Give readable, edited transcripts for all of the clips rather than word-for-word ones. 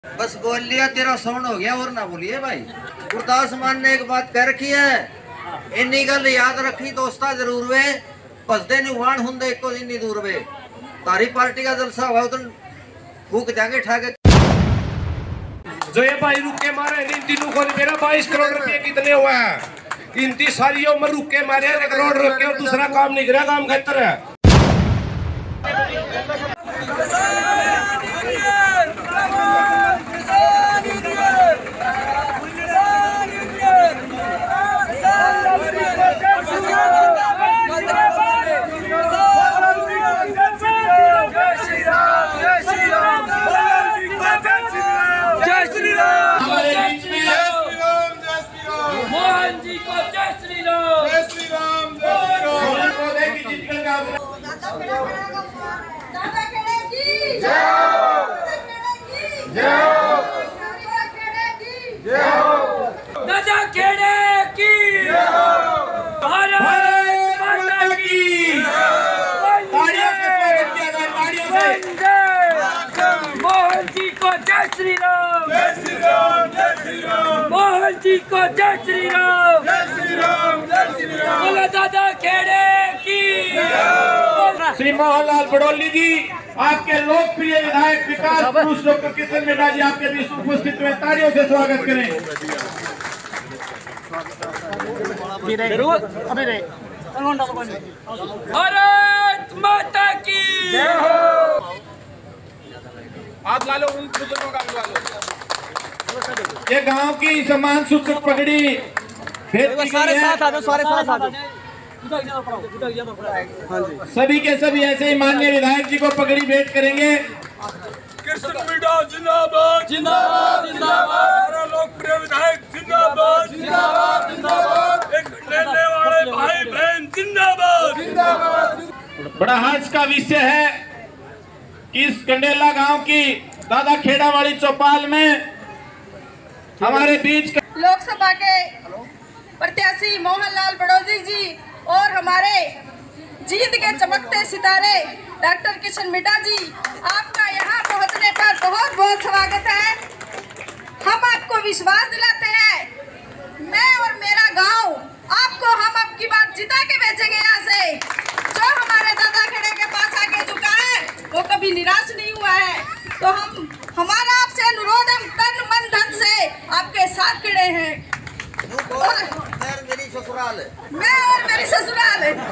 बस बोल लिया तेरा साउंड हो गया और ना बोलिए भाई। गुरदास मान ने एक बात कह रखी है, इन्नी गल याद रखी दोस्ता जरूर वे, भसदे निवाण हुंदे एको जिन्नी दूर वे। तारी पार्टी का जलसा हुआ तो फूक जाएंगे ठाके। जो ये भाई रुके मारे इन तीनों को मेरा 22 करोड़ रुपए कितने हुआ है? इनती सारी उम्र रुके मारे 1 करोड़ रुके और दूसरा काम नहीं करा, काम बेहतर है। मोहन जी को जय श्री राम, जय श्री राम, जय श्री राम। मोहन जी को जय श्री राम, जय श्री राम, जय श्री राम। बोला दादा खेड़े की। श्री मोहनलाल बड़ौली जी, आपके लोकप्रिय विधायक विकास पुरुष डॉक्टर किशन मीणा जी आपके बीच उपस्थित हुए, तालियों से स्वागत करें। भारत माता की जय हो। आप ला लो, उन बुजुर्गों का भी ला लो। ये गांव की सम्मान सूचक पगड़ी सारे साथ आ जाओ, सारे साथ आ जाओ। सभी के सभी ऐसे ही माननीय विधायक जी को पगड़ी भेंट करेंगे। किशन मीणा जिंदाबाद, जिंदाबाद, जिंदाबाद। हमारा लोकप्रिय विधायक जिंदाबाद, जिंदाबाद, जिंदाबाद। एक लेने वाले भाई बहन जिंदाबाद, जिंदाबाद। बड़ा हर्ष का विषय है कि इस कंडेला गांव की दादा खेड़ा वाली चौपाल में हमारे बीच लोकसभा के प्रत्याशी मोहनलाल बड़ौली जी और हमारे जीत के चमकते सितारे डॉक्टर किशन मीणा जी, आपका यहाँ पहुँचने पर बहुत बहुत स्वागत है। हम आपको विश्वास दिलाते हैं, मैं और मेरा गांव आपको हम अब की बार जिता के भेजेंगे यहाँ से। जो हमारे दादा खेड़े के पास आके झुका है वो कभी निराश नहीं हुआ है। तो हमारा आपसे अनुरोध, हम तन मन धन से आपके साथ खड़े हैं। मेरी ससुराल है, मैं और मेरी ससुराल है।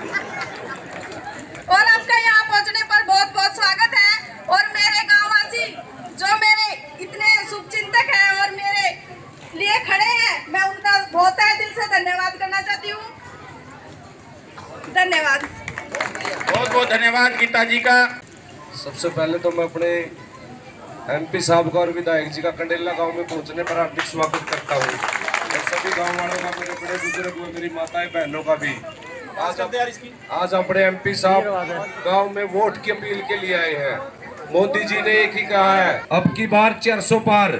और आपका यहाँ पहुँचने पर बहुत बहुत स्वागत है। और मेरे गांववासी जो मेरे इतने शुभचिंतक हैं और मेरे लिए खड़े हैं, मैं उनका बहुत तहे दिल से धन्यवाद करना चाहती हूँ। धन्यवाद, बहुत बहुत धन्यवाद गीता जी का। सबसे पहले तो मैं अपने एमपी साहब का और विधायक जी का कंडेला गांव में पहुंचने पर हार्दिक स्वागत करता हूं। और सभी गांव वालों का, मेरे बड़े बुजुर्ग हुए, मेरी माताएं बहनों का भी। आज अपने एमपी साहब गांव में वोट की अपील के लिए आए हैं। मोदी जी ने एक ही कहा है, अब की बार 400 पार।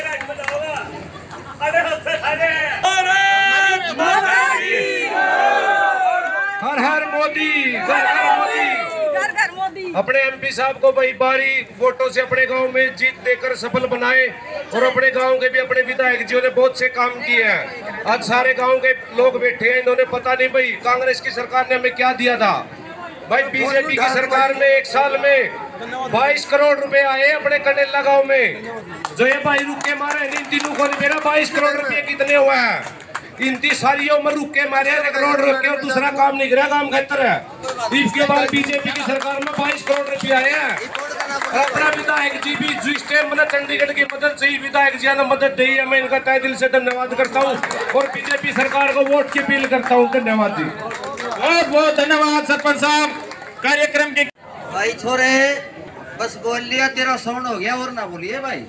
हर हर मोदी, घर घर मोदी। घर घर मोदी। अपने एमपी साहब को भाई भारी वोटों से अपने गांव में जीत देकर सफल बनाए। और अपने गांव के भी अपने विधायक जी ने बहुत से काम किए हैं। आज सारे गांव के लोग बैठे हैं, इन्होंने पता नहीं भाई कांग्रेस की सरकार ने हमें क्या दिया था। भाई बीजेपी की सरकार में 1 साल में 22 करोड़ रुपए आए अपने कंडेला गांव में। जो ये भाई रुके मारे इन तीनों को मेरा 22 करोड़ रुपए कितने हुआ है? इनती सारी उम्र रुके मारे 1 करोड़ रुके और दूसरा काम नहीं करा, काम बेहतर है। इसके बाद बीजेपी की सरकार में 22 करोड़ रुपए आए हैं। अपना विधायक जी भी जिस टाइम मतलब चंडीगढ़ की मदद से ही विधायक जी ने मदद दी है, मैं इनका तहे दिल से धन्यवाद करता हूँ। और बीजेपी सरकार को वोट की अपील करता हूँ। धन्यवाद जी, बहुत बहुत धन्यवाद सरपंच साहब। कार्यक्रम के भाई छोरे बस बोल लिया तेरा साउंड हो गया और ना बोलिए भाई।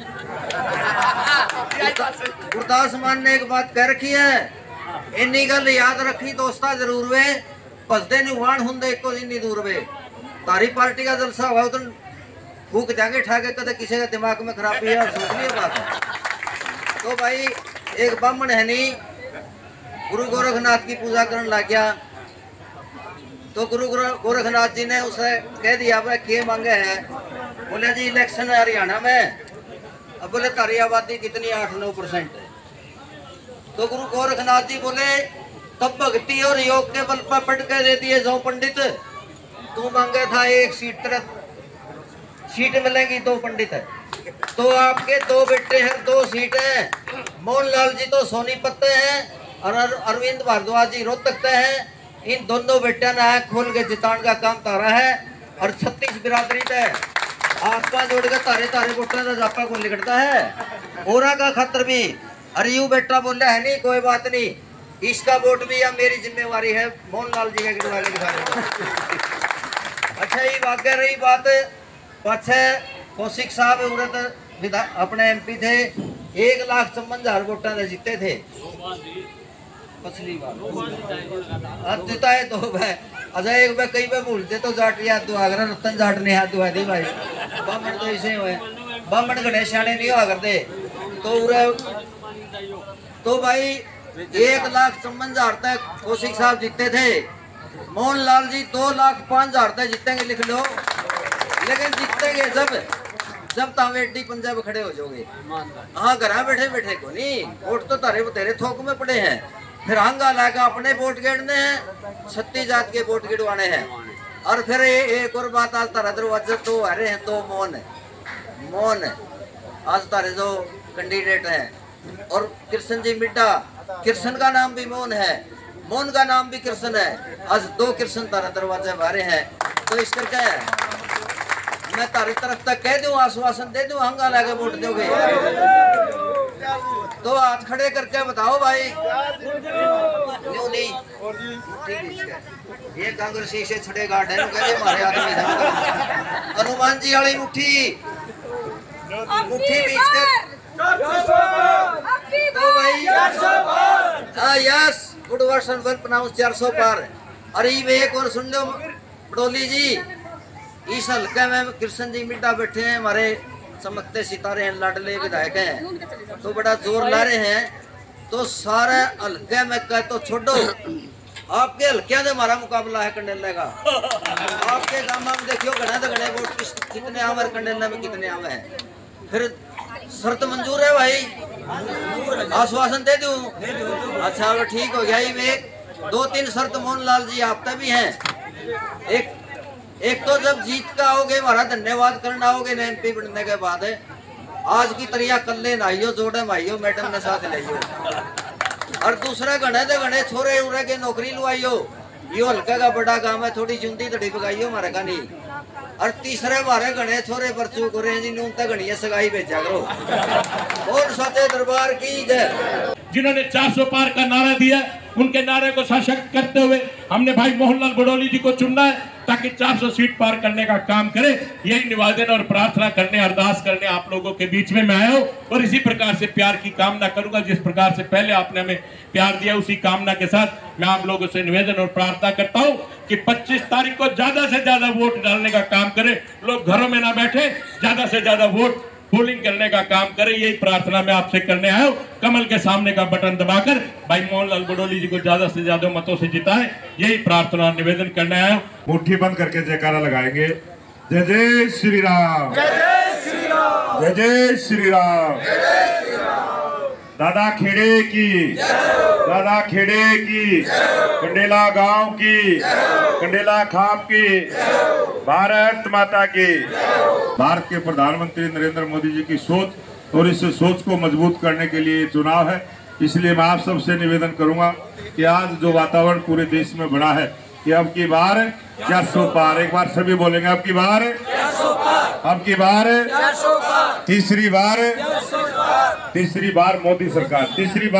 गुरदास मान ने एक बात कह रखी है, इन्नी गल याद रखी दोस्ता जरूर वे, भसदे निवाण हुंदे एको जिन्नी दूर वे। तारी पार्टी का जलसा हुआ तो फूक जाएंगे ठाके, कदे किसी का दिमाग में खराबी है और सोच लिया बात। तो भाई एक ब्राह्मण है नहीं, गुरु गोरखनाथ की पूजा करने लग गया। तो गुरु गोरखनाथ जी ने उसे कह दिया भाई क्या मांगे है? बोले जी इलेक्शन है हरियाणा में, अब बोले तारी आबादी कितनी 8-9% है। तो गुरु गोरखनाथ जी बोले तब भक्ति और योग के बल पर पढ़ के दे दिए जो पंडित, तू मांगे था एक सीट, तेरा सीट मिलेंगी 2 पंडित है। तो आपके 2 बेटे हैं, 2 सीट है। मोहनलाल जी तो सोनीपत हैं और अरविंद भारद्वाज जी रोहतक हैं। इन दोनों बेटिया ने आँख खोल के जितान का काम तारा है और 36 बिरादरी है। आपका जोड़ के तारे तारे वोटा का जापा को निकलता है ओरा का खतर भी। अरे यू बेटा बोला है नहीं, कोई बात नहीं, इसका वोट भी अब मेरी जिम्मेवारी है, मोहनलाल जी का गिरवा के दिखा देगा। अच्छा ये आगे रही बात, पाछे कौशिक साहब उरत अपने MP थे, 1,54,000 वोटा से जीते थे पिछली बार। देता है 2 भाई, अच्छा एक भाई कई बार भूलते तो जाट याद दुआ कर, रतन जाट ने हाथ दुआ दी भाई। बामण तो ऐसे हुए, बामण गणेश शाणे नहीं हुआ करते। तो भाई 1,54,000 तक कौशिक साहब जीते थे। मोहनलाल जी 2,05,000 तक जीतेंगे, लिख लो। लेकिन जीतेंगे जब तावेडी पंजाब खड़े हो जाओगे। हाँ घर बैठे बैठे को नहीं, वोट तो तेरे थोक में पड़े हैं। फिर हंगा लाकर अपने वोट गिरने हैं, 36 जात के वोट गिरवाने हैं। और फिर एक और बात, आज तारा दरवाजे तो आ रहे हैं 2 मौन आज तारे जो कैंडिडेट हैं। और कृष्ण जी मिड्डा, कृष्ण का नाम भी मोहन है, मोहन का नाम भी कृष्ण है। आज 2 कृष्ण तारा दरवाजे बारे हैं। तो इस करके मैं तारी तरफ तक कह दूं, आश्वासन दे दूं, हंगा लाके वोट दोगे तो हाथ खड़े करके बताओ भाई। नहीं ये कांग्रेसी से छड़े गार्ड है, हमारे आदमी हनुमान जी वाली मुट्ठी बीच के तो भाई yes good version well pronounce 400 पार। अरे एक और सुन लो बड़ोली जी, इस हल्के में कृष्ण जी मिड्डा बैठे हैं, हमारे चमकते सितारे हैं, लाडले विधायक हैं, तो बड़ा जोर ला रहे हैं। तो सारे हल्के में कह तो छोड़ो, आपके हल्के में हमारा मुकाबला है कंडेला का। आपके गांव में देखियो घने वोट कितने आवे, कंडेला में कितने आवे हैं। फिर शर्त मंजूर है भाई, आश्वासन दे दूं? अच्छा ठीक हो गया। ये 2-3 शर्त मोहनलाल जी आपका भी हैं। एक तो जब जीत का आओगे हमारा धन्यवाद करना आओगे न MP बनने के बाद, आज की तरिया कल्ले नाइयो जोड़े माइयो मैडम ने साथ लियो। और दूसरा घने छोरे उरे के नौकरी लुआइयो, यो हल्का का बड़ा काम है, थोड़ी चुंदी तड़ी पकाइयो हमारे का नहीं। और तीसरे हमारे घने छोरे पर चूक रहे हैं जिन्होंने तक घनी सगाई भेजा करो। और सच्चे दरबार की जय। जिन्होंने 400 पार का नारा दिया, उनके नारे को सशक्त करते हुए हमने भाई मोहनलाल बड़ोली जी को चुनना है ताकि 400 सीट पार करने का काम करे। यही निवेदन और प्रार्थना करने, अरदास करने आप लोगों के बीच में मैं आया हूँ और इसी प्रकार से प्यार की कामना करूंगा। जिस प्रकार से पहले आपने हमें प्यार दिया, उसी कामना के साथ मैं आप लोगों से निवेदन और प्रार्थना करता हूँ कि 25 तारीख को ज्यादा से ज्यादा वोट डालने का काम करें। लोग घरों में ना बैठे, ज्यादा से ज्यादा वोट पोलिंग करने का काम करें। यही प्रार्थना मैं आपसे करने आया हूँ। कमल के सामने का बटन दबाकर भाई मोहनलाल बड़ोली जी को ज्यादा से ज्यादा मतों से जिताएं, यही प्रार्थना निवेदन करने आया हूँ। मुट्ठी बंद करके जयकारा लगाएंगे। जय जय श्री राम, जय जय श्री राम, जय जय श्री राम। दादा खेड़े की, दादा खेड़े की, कंडेला गांव की, कंडेला खाप की, भारत माता की। भारत के प्रधानमंत्री नरेंद्र मोदी जी की सोच और इस सोच को मजबूत करने के लिए चुनाव है। इसलिए मैं आप सबसे निवेदन करूंगा कि आज जो वातावरण पूरे देश में बना है कि अब की बार 400 पार, एक बार सभी बोलेंगे अब की बार 400 पार, अब की बार 400 पार, तीसरी बार मोदी सरकार, तीसरी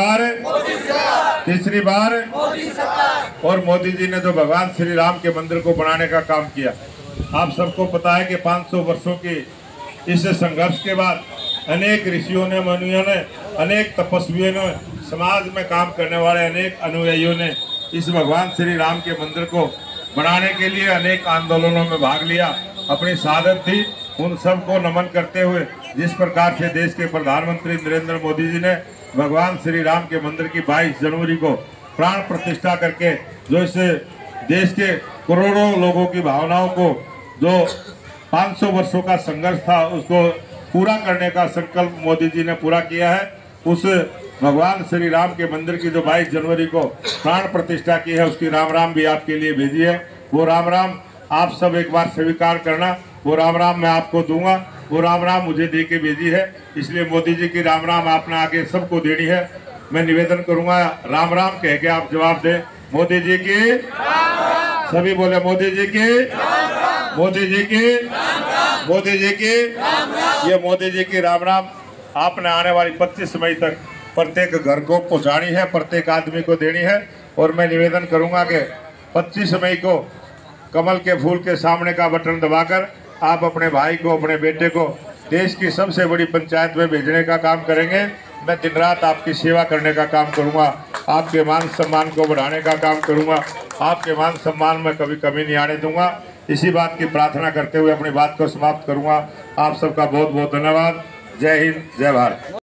बार मोदी सरकार। और मोदी जी ने जो भगवान श्री राम के मंदिर को बनाने का काम किया, आप सबको पता है कि 500 वर्षों के इस संघर्ष के बाद अनेक ऋषियों ने, मुनियों ने, अनेक तपस्वियों ने, समाज में काम करने वाले अनेक अनुयायियों ने इस भगवान श्री राम के मंदिर को बनाने के लिए अनेक आंदोलनों में भाग लिया, अपनी शहादत दी। उन सबको नमन करते हुए जिस प्रकार से देश के प्रधानमंत्री नरेंद्र मोदी जी ने भगवान श्री राम के मंदिर की 22 जनवरी को प्राण प्रतिष्ठा करके जो इस देश के करोड़ों लोगों की भावनाओं को, जो 500 वर्षों का संघर्ष था, उसको पूरा करने का संकल्प मोदी जी ने पूरा किया है। उस भगवान श्री राम के मंदिर की जो 22 जनवरी को प्राण प्रतिष्ठा की है, उसकी राम राम भी आपके लिए भेजी है। वो राम राम आप सब एक बार स्वीकार करना। वो राम राम मैं आपको दूंगा, वो राम राम मुझे दे के भेजी है, इसलिए मोदी जी की राम राम आपने आगे सबको देनी है। मैं निवेदन करूंगा राम राम कह के आप जवाब दें। मोदी जी की, सभी बोले मोदी जी की, मोदी जी की, मोदी जी की। ये मोदी जी की राम राम आपने आने वाली 25 मई तक प्रत्येक घर को पहुंचानी है, प्रत्येक आदमी को देनी है। और मैं निवेदन करूंगा कि 25 मई को कमल के फूल के सामने का बटन दबाकर आप अपने भाई को, अपने बेटे को देश की सबसे बड़ी पंचायत में भेजने का काम करेंगे। मैं दिन रात आपकी सेवा करने का काम करूंगा, आपके मान सम्मान को बढ़ाने का काम करूंगा, आपके मान सम्मान में कभी कमी नहीं आने दूंगा। इसी बात की प्रार्थना करते हुए अपनी बात को समाप्त करूंगा। आप सबका बहुत बहुत धन्यवाद। जय हिंद, जय भारत।